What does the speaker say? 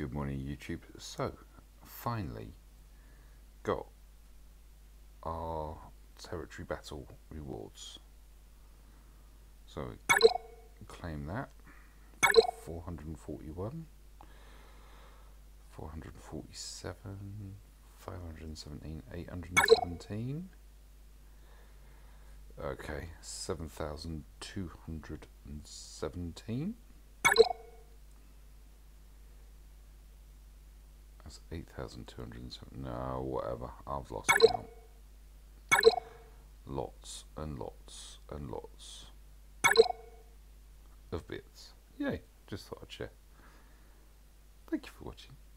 Good morning, YouTube. So, finally got our territory battle rewards. So, claim that. 441, 447, 517, 817. Okay, 7,217. That's 8,207. No, whatever. I've lost count. Lots and lots and lots of bits. Yay. Just thought I'd share. Thank you for watching.